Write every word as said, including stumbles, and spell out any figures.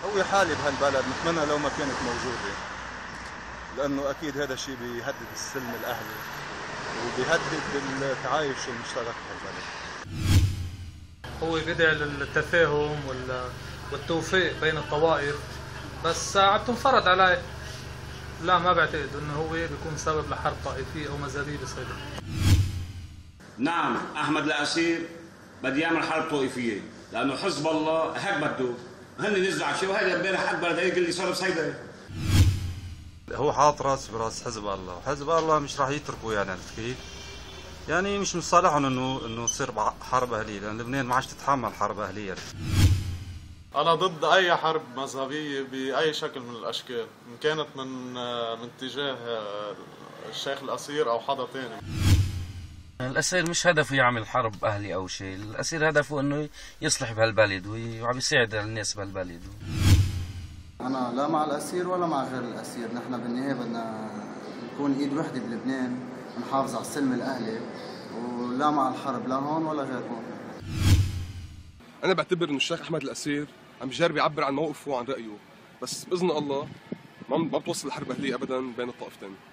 هو حالي بهالبلد، نتمنى لو ما كانت موجودة، لأنه أكيد هذا الشيء بيهدد السلم الأهلي وبيهدد التعايش المشترك بهالبلد. هو بدعي للتفاهم والتوفيق بين الطوائف، بس عم تنفرض عليه. لا، ما بعتقد انه هو بيكون سبب لحرب طائفيه او مذهبيه بصير. نعم، احمد الاسير بده يعمل حرب طائفيه، لانه حزب الله هيك بده، هن نزلوا على شيء، وهذا امبارح حق بلد يقول لي صار بصيدله. هو حاط راسه براس حزب الله، وحزب الله مش راح يتركوا، يعني عرفت كيف؟ يعني مش من صالحهم انه انه تصير حرب اهليه، لان لبنان ما عادش تتحمل حرب اهليه. أنا ضد أي حرب مذهبية بأي شكل من الأشكال، إن كانت من من اتجاه الشيخ الأسير أو حدا تاني. الأسير مش هدفه يعمل حرب أهلي أو شيء، الأسير هدفه إنه يصلح بهالبلد وعم يساعد الناس بهالبلد. أنا لا مع الأسير ولا مع غير الأسير، نحن بالنهاية بدنا نكون إيد وحدة بلبنان، نحافظ على السلم الأهلي، ولا مع الحرب لا هون ولا غير هون. أنا بعتبر إنه الشيخ أحمد الأسير عم بيجرب يعبر عن موقفه وعن رأيه، بس بإذن الله ما بتوصل الحرب أهلية أبداً بين الطائفتين.